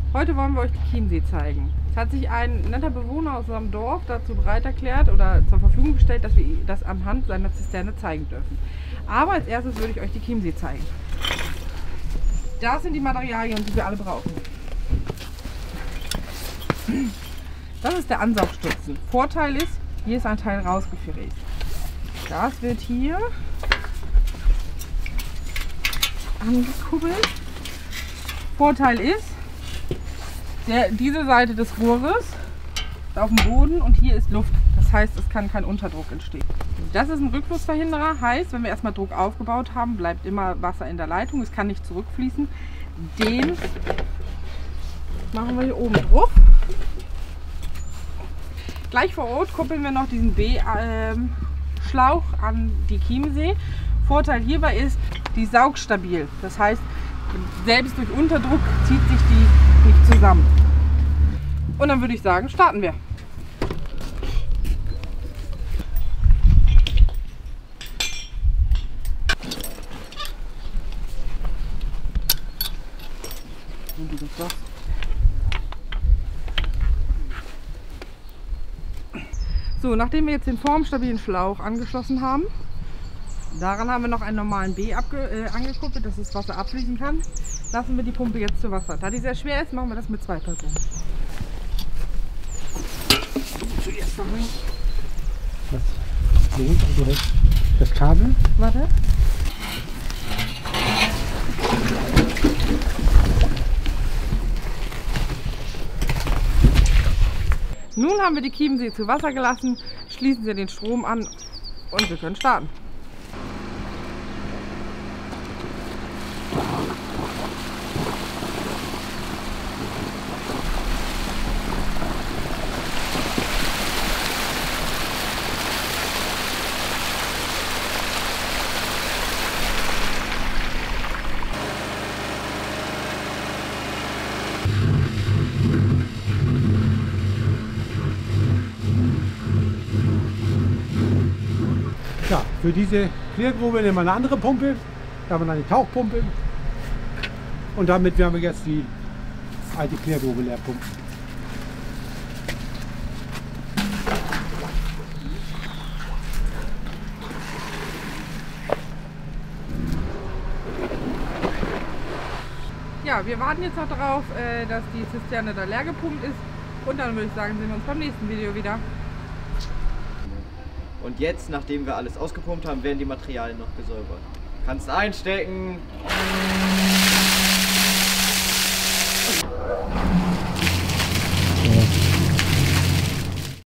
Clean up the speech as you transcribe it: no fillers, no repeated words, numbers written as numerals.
Heute wollen wir euch die Chiemsee zeigen. Es hat sich ein netter Bewohner aus unserem Dorf dazu bereit erklärt oder zur Verfügung gestellt, dass wir das anhand seiner Zisterne zeigen dürfen. Aber als erstes würde ich euch die Chiemsee zeigen. Das sind die Materialien, die wir alle brauchen. Das ist der Ansaugstutzen. Vorteil ist, hier ist ein Teil rausgefräst. Das wird hier angekuppelt. Vorteil ist, diese Seite des Rohres ist auf dem Boden und hier ist Luft. Das heißt, es kann kein Unterdruck entstehen. Das ist ein Rückflussverhinderer. Heißt, wenn wir erstmal Druck aufgebaut haben, bleibt immer Wasser in der Leitung. Es kann nicht zurückfließen. Den machen wir hier oben drauf. Gleich vor Ort kuppeln wir noch diesen B-Schlauch an die Chiemsee. Vorteil hierbei ist, die ist saugstabil. Das heißt, selbst durch Unterdruck zieht sich die nicht zusammen. Und dann würde ich sagen, starten wir. So, nachdem wir jetzt den formstabilen Schlauch angeschlossen haben, daran haben wir noch einen normalen B angekuppelt, dass das Wasser abfließen kann, lassen wir die Pumpe jetzt zu Wasser. Da die sehr schwer ist, machen wir das mit 2 Personen. Zuerst mal das Kabel. Warte. Nun haben wir die Chiemsee zu Wasser gelassen, schließen Sie den Strom an und wir können starten. Ja, für diese Klärgrube nehmen wir eine andere Pumpe. Da haben wir eine Tauchpumpe. Und damit werden wir jetzt die alte Klärgrube leer pumpen. Ja, wir warten jetzt noch darauf, dass die Zisterne da leer gepumpt ist. Und dann würde ich sagen, sehen wir uns beim nächsten Video wieder. Und jetzt, nachdem wir alles ausgepumpt haben, werden die Materialien noch gesäubert. Kannst einstecken.